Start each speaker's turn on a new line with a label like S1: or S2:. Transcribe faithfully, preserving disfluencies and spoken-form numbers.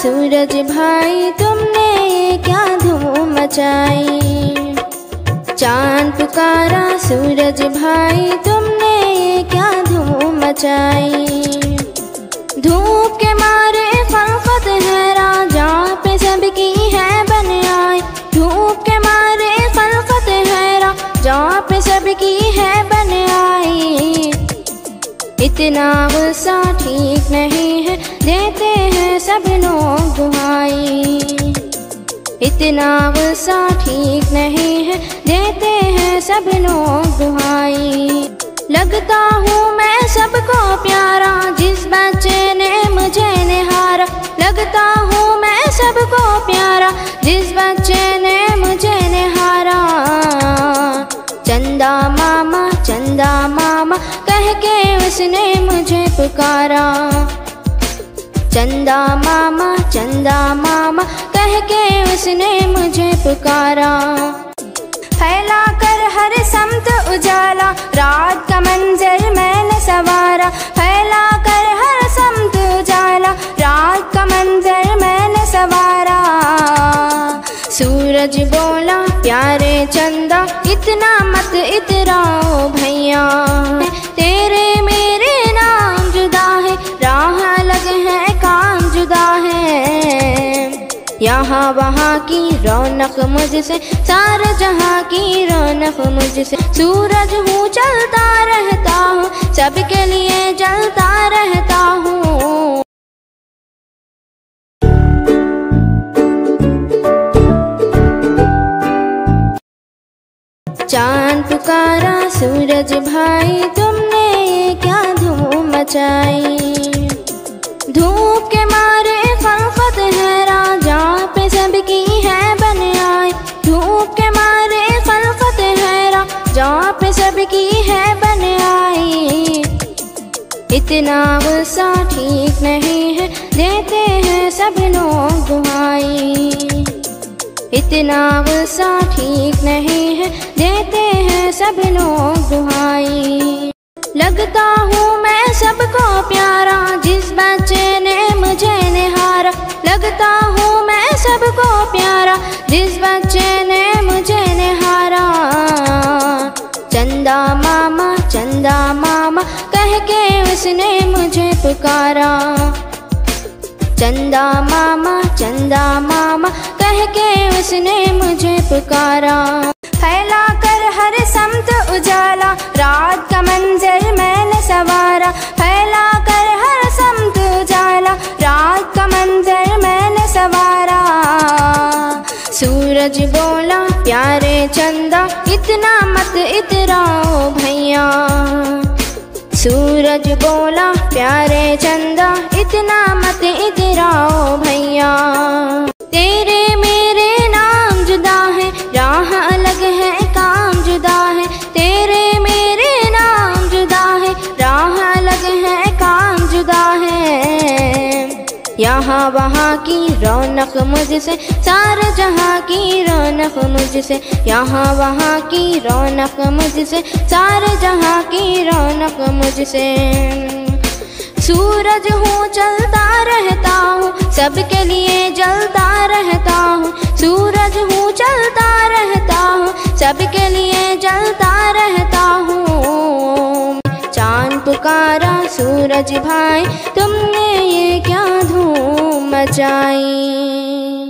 S1: सूरज भाई तुमने ये क्या धूम मचाई। चांद पुकारा सूरज भाई तुमने ये क्या धूम मचाई। धूप के मारे खलकत हैरान जहाँ पे सबकी है बन आई। धूप के मारे खलकत हैरान जहाँ पे सबकी है बन आई। इतना गुस्सा ठीक नहीं है देते हैं सब लोग दुहाई। इतना गुस्सा ठीक नहीं है देते हैं सब लोग दुहाई। लगता हूँ मैं सबको प्यारा जिस बच्चे ने मुझे निहारा। लगता हूँ मैं सबको प्यारा जिस बच्चे ने मुझे निहारा। चंदा मामा चंदा मामा कह के उसने मुझे पुकारा। चंदा मामा चंदा मामा कह के उसने मुझे पुकारा। फैला कर हर समत उजाला रात का मंजर मैंने सवारा। फैला कर हर समत उजाला रात का मंजर मैंने सवारा। सूरज बोला प्यारे चंदा इतना मत इतराओ भैया। तेरे मेरे नाम जुदा है राह अलग है काम जुदा है। यहाँ वहाँ की रौनक मुझसे सारे जहाँ की रौनक मुझसे। सूरज हूँ चलता रहता हूँ सबके लिए जलता रहता हूँ। चांद पुकारा सूरज भाई तुमने ये क्या धूम मचाई। धूप के मारे खलकत हैरान जहाँ पे सबकी है बन आई। धूप के मारे खलकत हैरान जहाँ पे सबकी है बन आई। इतना गुस्सा ठीक नहीं है देते हैं सब लोग दुहाई। इतना गुस्सा ठीक नहीं है देते हैं सब लोग दुहाई। लगता हूँ मैं सबको प्यारा जिस बच्चे ने मुझे निहारा। लगता हूँ मैं सबको प्यारा जिस बच्चे ने मुझे निहारा। चंदा मामा चंदा मामा कह के उसने मुझे पुकारा। चंदा मामा चंदा मामा कह के उसने मुझे पुकारा। फैला कर हर समत उजाला रात का मंजर मैंने सवारा। फैला कर हर समत उजाला रात का मंजर मैंने सवारा। सूरज बोला प्यारे चंदा इतना मत इतराओ भैया। सूरज बोला प्यारे चंदा इतना मत इतराओ भैया। तेरे मेरे नाम जुदा है राह अलग है काम जुदा है। तेरे मेरे नाम जुदा है राह अलग है काम जुदा है। यहाँ वहाँ की रौनक मुझसे सारे जहाँ की रौनक मुझसे। यहाँ वहाँ की रौनक मुझसे सारे जहाँ की रौनक मुझसे। सूरज हूँ चलता रहता हूँ सबके लिए जलता रहता हूँ। सूरज हूँ चलता रहता हूँ सबके लिए जलता रहता हूँ। चांद पुकारा सूरज भाई तुमने ये क्या धूम मचाई।